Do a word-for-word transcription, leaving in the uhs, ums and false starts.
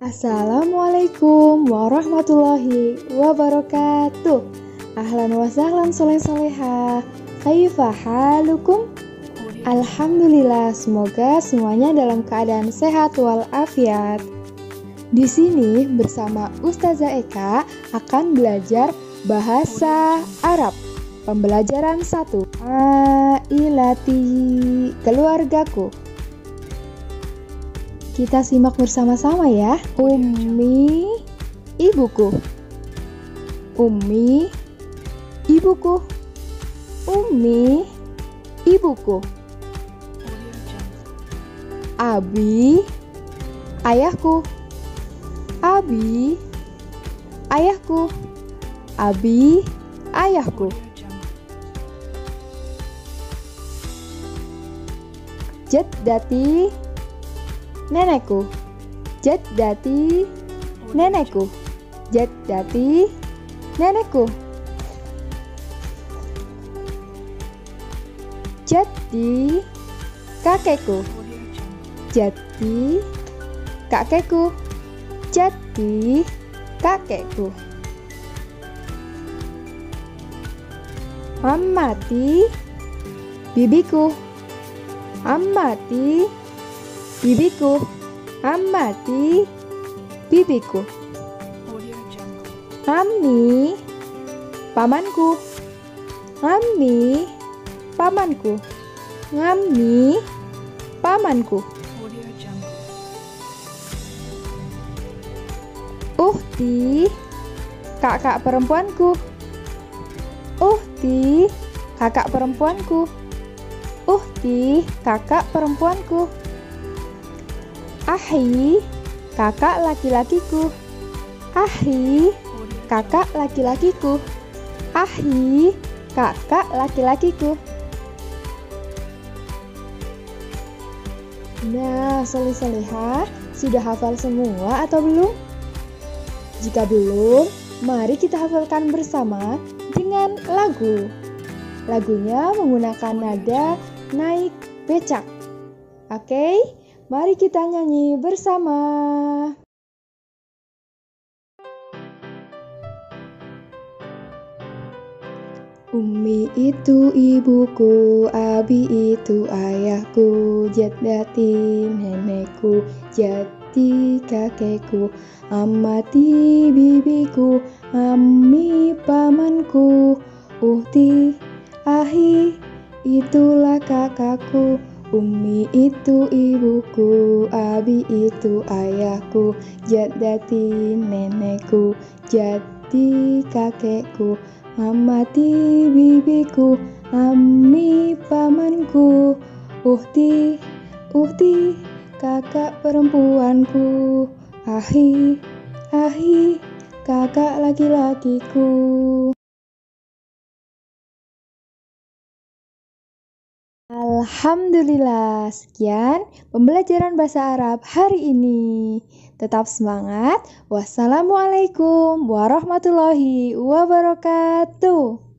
Assalamualaikum warahmatullahi wabarakatuh. Ahlan wa sahlan soleh-soleha. Kaifa halukum? Alhamdulillah, semoga semuanya dalam keadaan sehat walafiat. Di sini bersama Ustazah Eka akan belajar bahasa Arab. Pembelajaran satu. Ailati, keluargaku. Kita simak bersama-sama ya. Ummi, ibuku. Ummi, ibuku. Ummi, ibuku. Abi, ayahku. Abi, ayahku. Abi, ayahku. Jaddati, nenekku. Jaddati, nenekku. Jaddati, nenekku. Jaddi, kakekku. Jaddi, kakekku. Jaddi, kakekku. Ammati, bibiku. Ammati, bibiku. Ammati, bibiku. Ammi, pamanku. Ammi, pamanku. Ngammi, pamanku. Uhti, kakak perempuanku. Uhti, kakak perempuanku. Uhti, kakak perempuanku. Ahi, kakak laki-lakiku. Ahi, kakak laki-lakiku. Ahi, kakak laki-lakiku. Nah, soleh-soleha, sudah hafal semua atau belum? Jika belum, mari kita hafalkan bersama dengan lagu. Lagunya menggunakan nada naik becak. Oke, mari kita nyanyi bersama. Ummi itu ibuku, abi itu ayahku, jaddati nenekku, jaddi kakekku, ammati bibiku, ammi pamanku, uhti, ahi, itulah kakakku. Ummi itu ibuku, abi itu ayahku, jaddati nenekku, jaddi kakekku, ammati bibiku, ammi pamanku, uhti, uhti, kakak perempuanku, ahi, ahi, kakak laki-lakiku. Alhamdulillah, sekian pembelajaran bahasa Arab hari ini. Tetap semangat. Wassalamualaikum warahmatullahi wabarakatuh.